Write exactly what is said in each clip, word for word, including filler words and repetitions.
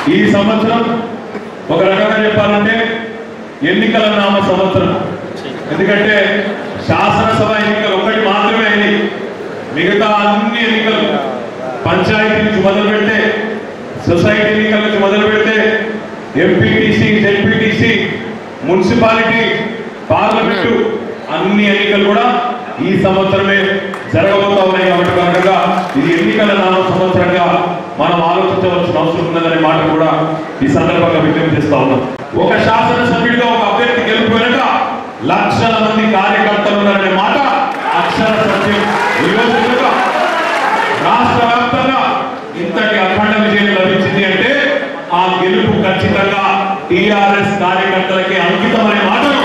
ఈ సంవత్సరం ఒక రకంగా చెప్పాలంటే ఎన్నికల నామ సంవత్సరం. ఎందుకంటే శాసనసభ ఎన్నికలు ఒకటి మాత్రమే అయినాయి. మిగతా అన్ని ఎన్నికలు పంచాయతీ నుంచి మొదలు పెడితే, సొసైటీ ఎన్నికల నుంచి మొదలు పెడితే, ఎంపీటీసీ, జెడ్పీటీసీ, మున్సిపాలిటీ, పార్లమెంటు అన్ని ఎన్నికలు కూడా ఈ సంవత్సరమే జరగబోతా ఉన్నాయి. కాబట్టి కనుక ఇది ఎన్నికల నామ సంవత్సరంగా మనం ఆలోచించవలసిన అవసరం ఉన్నదనే మాట కూడా ఈ సందర్భంగా విజ్ఞప్తి చేస్తా ఉన్నాం. ఒక శాసనసభ్యుడిగా ఒక అభ్యర్థి గెలుపుకోలేక లక్షల మంది కార్యకర్తలు ఉన్నారనే మాట అక్షర సత్యం. రాష్ట్ర వ్యాప్తంగా ఇంతటి అఖండ విజయం లభించింది అంటే ఆ గెలుపు ఖచ్చితంగా టీఆర్ఎస్ కార్యకర్తలకి అంకితమనే మాటను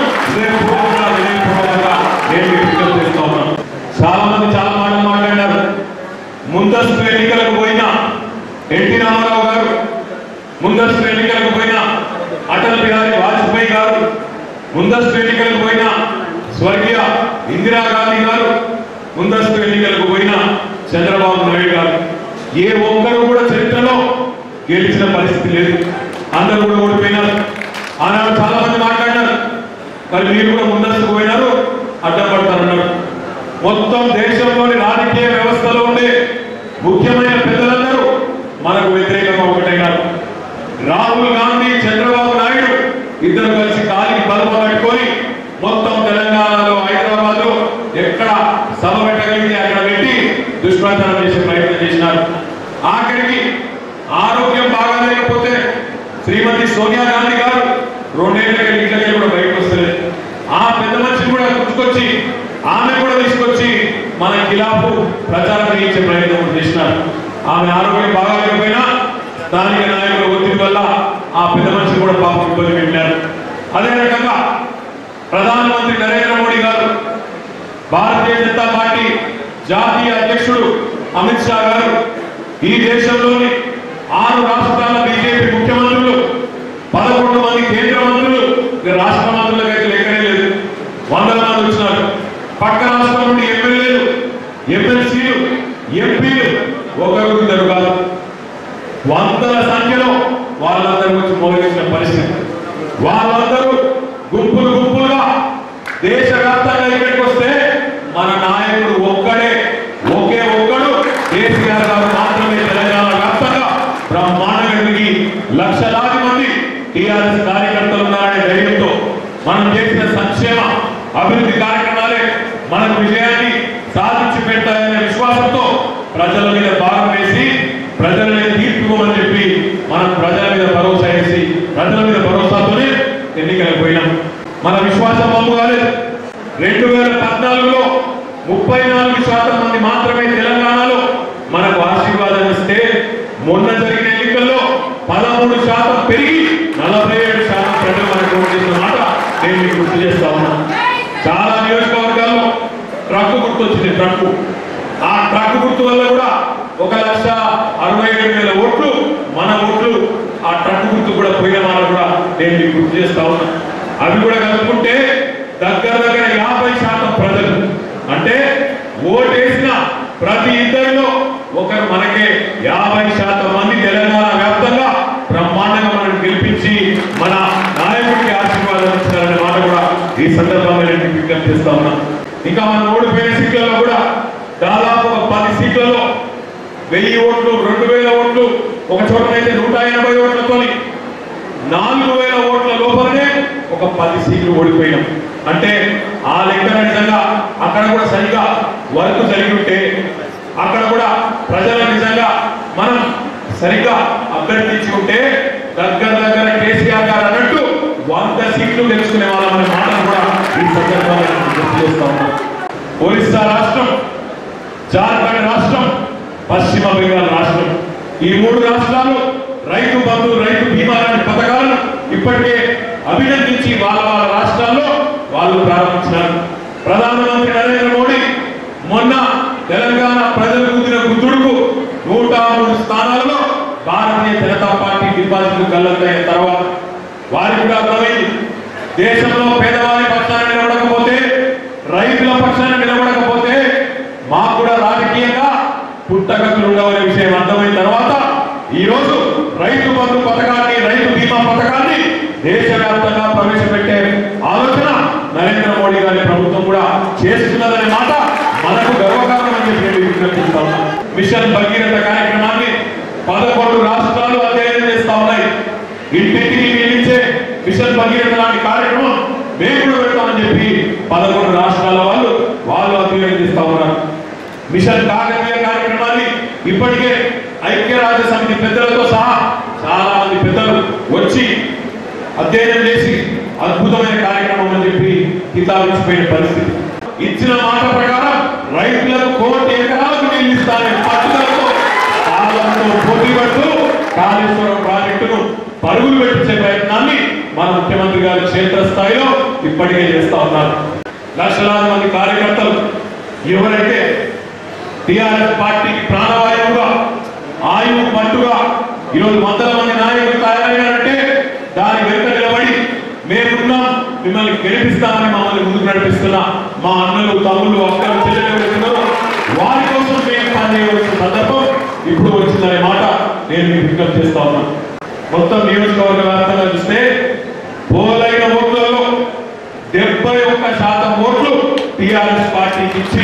నేను విజ్ఞప్తి చేస్తా ఉన్నాను. చాలా మంది చాలా మాటలు మాట్లాడారు. ముందస్తు ఎన్నికలకు పోయిన ఎన్టీ రామారావు గారు, ముందస్తు ఎన్నికలకు పోయిన అటల్ బిహారీ వాజ్పేయి గారు, ముందస్తు ఎన్నికలకు పోయిన స్వర్గీయ ఇందిరాగాంధీ గారు, ముందస్తు ఎన్నికలకు పోయిన చంద్రబాబు నాయుడు గారు, ఏ ఒక్కరు కూడా చరిత్రలో గెలిచిన పరిస్థితి లేదు. అందరూ కూడా ఓడిపోయినారు. ఆనాడు చాలా మంది మాట్లాడినారు, మరి మీరు కూడా ముందస్తు పోయినారు, అడ్డపడతారన్నారు. మొత్తం దేశంలోని రాజకీయ వ్యవస్థలో ఉండే ముఖ్యమైన పెద్దలందరూ మనకు వ్యతిరేకంగా ఒకటైనారు. రాహుల్ గాంధీ, చంద్రబాబు నాయుడు ఇద్దరు కలిసి కాలికి బలప పెట్టుకొని మొత్తం తెలంగాణలో, హైదరాబాద్ లో ఎక్కడ సభ పెట్టగలిగితే అక్కడ పెట్టి దుష్ప్రచారం చేసే ప్రయత్నం చేసినారు. ఆఖరికి ఆరోగ్యం బాగాలేకపోతే శ్రీమతి సోనియా గాంధీ గారు రెండేళ్లకి ఇంట్లోకి కూడా బయటకు వస్తలేదు. ఆ పెద్ద మనిషిని కూడా తీసుకొచ్చి, ఆమె కూడా తీసుకొచ్చి మన ఖిలాఫు ప్రచారం చేయించే ప్రయత్నం చేసినారు. ఆమె ఆరోగ్యం బాగాలేకపోయినా స్థానిక నాయకుల ఒత్తిడి వల్ల ఆ పెద్ద మనిషి కూడా పాపం ఇబ్బంది పెట్టారు. అదే రకంగా ప్రధానమంత్రి నరేంద్ర మోడీ గారు, భారతీయ జనతా పార్టీ జాతీయ అధ్యక్షుడు అమిత్ షా గారు ఈ దేశంలోని ఆరు రాష్ట్రాల బీజేపీ ముఖ్యమంత్రులు, పదకొండు మంది కేంద్ర మంత్రులు, రాష్ట్ర మంత్రులకు అయితే లెక్కనే లేదు, వందల మంది వచ్చినారు. పక్క రాష్ట్రం నుండి ఎమ్మెల్యేలు, ఎమ్మెల్సీలు, ఎంపీలు ఒకరు ఇద్దరు కాదు, వందల సంఖ్యలో వాళ్ళందరూ వచ్చి మోగించిన పరిస్థితి. వాళ్ళందరూ గుంపులు గుంపులుగా దేశవ్యాప్తంగా ఇక్కడికి వస్తే మన నాయకుడు ఒక్కడే, ఒకే ఒక్కడు కేసీఆర్ గారు మాత్రమే తెలంగాణ వ్యాప్తంగా బ్రహ్మాండంగా లక్షలాది మంది టీఆర్ఎస్ కార్యకర్తలు ఉన్నారనే ధైర్యంతో మనం చేసిన సంక్షేమ అభివృద్ధి కార్యక్రమాలే మనకు విజయాన్ని సాధించి పెడతాయనే విశ్వాసంతో ప్రజల మీద భాగం వేసి ప్రజలనే తీర్పుకోమని చెప్పి మనం ప్రజల మీద భరోసా వేసి ప్రజల మీద భరోసాతోనే ఎన్నికలకు పోయినాం. మన విశ్వాసం అమ్ము కాలేదు. రెండు వేల పద్నాలుగులో ముప్పై నాలుగు శాతం మంది మాత్రమే తెలంగాణలో మనకు ఆశీర్వాదం ఇస్తే మొన్న జరిగిన ఎన్నికల్లో పదమూడు శాతం పెరిగి నలభై ఏడు శాతం ప్రజలు మనకు ఓటు చేసిన మాట నేను మీకు గుర్తు చేస్తా ఉన్నాను. చాలా నియోజకవర్గాల్లో ట్రక్కు గుర్తు వచ్చింది. ట్రక్కు ఆ ట్రక్కు గుర్తు వల్ల కూడా ఒక లక్ష అరవై ఏడు వేల ఓట్లు మన ఓట్లు ఆ ట్రక్కు గుర్తు కూడా పోయిన మాట కూడా నేను మీకు గుర్తు చేస్తా ఉన్నాను. అవి కూడా కలుపుకుంటే దగ్గర దగ్గర యాభై శాతం ప్రజలు, అంటే ఓటేసిన ప్రతి ఇద్దరిలో ఒకరు మనకే యాభై శాతం మంది తెలంగాణ వ్యాప్తంగా బ్రహ్మాండంగా మనం గెలిపించి మన నాయకుడికి ఆశీర్వాదం ఇస్తారనే మాట కూడా ఈ సందర్భంగా నేను విజ్ఞప్తి చేస్తా ఉన్నాను. ఇంకా మనం ఓడిపోయిన సీట్లలో కూడా దాదాపు ఒక పది సీట్లలో వెయ్యి ఓట్లు, రెండు వేల ఓట్లు, ఒక చోటనైతే నూట ఎనభై ఓట్లతో నాలుగు వేల ఓట్ల లోపలనే ఒక పది సీట్లు ఓడిపోయినాం. అంటే ఆ లెక్కన నిజంగా అక్కడ కూడా సరిగా వర్క్ జరిగి ఉంటే, అక్కడ కూడా ప్రజల నిజంగా మనం సరిగ్గా అభ్యర్థించి ఉంటే దగ్గర దగ్గర కేసీఆర్ గారు అన్నట్టు వంద సీట్లు గెలుచుకునే వాళ్ళమనే మాటను కూడా ఈ సందర్భంగా గుర్తు చేస్తా ఉన్నాం. ఒరిస్సా రాష్ట్రం, జార్ఖండ్ రాష్ట్రం, పశ్చిమ బెంగాల్ రాష్ట్రం, ఈ మూడు రాష్ట్రాలు రైతు బంధు, రైతు బీమా లాంటి పథకాలను ఇప్పటికే అభినందించి వాళ్ళ వాళ్ళ రాష్ట్రాల్లో వాళ్ళు ప్రారంభించినారు. ప్రధానమంత్రి నరేంద్ర మోడీ మొన్న తెలంగాణ ప్రజలు కూతున్న గుర్తుడుకు నూట మూడు స్థానాలలో భారతీయ జనతా పార్టీ డిపాజిట్లు కళ్ళైన తర్వాత వారికి కూడా అర్థమైంది, దేశంలో పేదవారి పక్షాన నిలబడకపోతే, రైతుల పక్షాన నిలబడకపోతే మాకు కూడా రాజకీయంగా పుట్టగతులు ఉండవనే విషయం అర్థమైన తర్వాత ఈ రోజు రైతు బంధు పథకాలు మిషన్ భగీరథ కార్యక్రమాన్ని పదకొండు రాష్ట్రాలు అధ్యయనం చేస్తా ఉన్నాయి. ఇంటింటికి నిలిచే మిషన్ భగీరథ లాంటి కార్యక్రమం మేము కూడా పెడతామని చెప్పి పదకొండు రాష్ట్రాల వాళ్ళు వాళ్ళు అధ్యయనం చేస్తా ఉన్నారు. మిషన్ కాకతీయ కార్యక్రమాన్ని ఇప్పటికే ఐక్యరాజ్య సమితి పెద్దలతో సహా చాలా మంది పెద్దలు వచ్చి అధ్యయనం చేసి అద్భుతమైన కార్యక్రమం అని చెప్పి కితాబిచ్చిపోయిన పరిస్థితి. ఇచ్చిన మాట ప్రకారం రైతులకు కోటి ఎకరాలకు నీళ్ళు ఇస్తానని పట్టుదలతో కాలంతో పోటీ పడుతూ కాళేశ్వరం ప్రాజెక్టును పరుగులు పెట్టించే ప్రయత్నాన్ని మన ముఖ్యమంత్రి గారు క్షేత్రస్థాయిలో ఇప్పటికే చేస్తా ఉన్నారు. లక్షలాది మంది కార్యకర్తలు ఎవరైతే టిఆర్ఎస్ పార్టీకి ప్రాణవాయువుగా ఆయువు పట్టుగా ఈరోజు వందల మంది నాయకులు తయారయ్యారంటే దాని వెనుక నిలబడి మేమున్నాం, మిమ్మల్ని గెలిపిస్తామని మమ్మల్ని ముందుకు నడిపిస్తున్న మా అన్నలు తమ్ముళ్ళు అక్కలు చెల్లెలు వారి కోసం మేము పనిచేయవలసిన సందర్భం ఇప్పుడు వచ్చిందనే మాట నేను మీకు విజ్ఞప్తి చేస్తా ఉన్నాను. మొత్తం నియోజకవర్గ వ్యాప్తంగా చూస్తే పోలైన ఓట్లలో డెబ్బై ఒక్క శాతం ఓట్లు టిఆర్ఎస్ పార్టీకి ఇచ్చి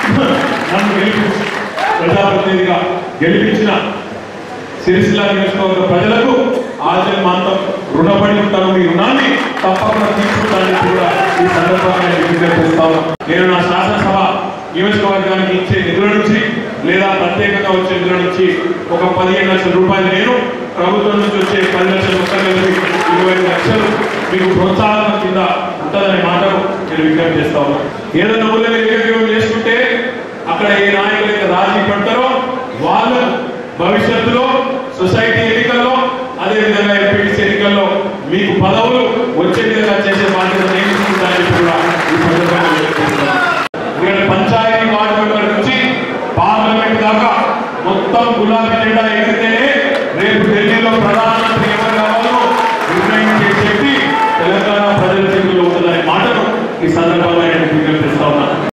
నన్ను గెలిపించి ప్రజాప్రతినిధిగా గెలిపించిన సిరిసిల్ల నియోజకవర్గ ప్రజలకు ఆజన్మాంతం రుణపడి ఉంటాను. మీ రుణాన్ని తప్పకుండా తీసుకుంటానని కూడా ఈ సందర్భంగా విజ్ఞప్తిస్తాను. నేను నా శాసనసభ నియోజకవర్గానికి ఇచ్చే నిధుల నుంచి లేదా ప్రత్యేకంగా వచ్చే నిధుల నుంచి ఒక పదిహేను లక్షల రూపాయలు నేను, ప్రభుత్వం నుంచి వచ్చే పది లక్షల రూపాయలు ఇరవై లక్షలు మీకు ప్రోత్సాహం కింద ఉంటుందనే మాటను నేను విజ్ఞప్తి చేస్తా ఉన్నాను. ఏదైనా ఊళ్ళో ఏకగ్రీవం చేసుకుంటే అక్కడ ఏ నాయకులు అయితే రాజీ పడతారో వాళ్ళు భవిష్యత్తులో సొసైటీ ఎన్నికల్లో అదేవిధంగా ఎంపీటీసీ ఎన్నికల్లో మీకు పదవులు వచ్చే విధంగా చేసే బాధ్యత నేను తీసుకుంటానని కూడా ఈ సందర్భంగా ఎందుకంటే పంచాయతీ వార్డు మెంబర్ నుంచి పార్లమెంట్ దాకా మొత్తం గులాబీ జెండా ఎగిరితేనే రేపు ఢిల్లీలో ప్రధానమంత్రి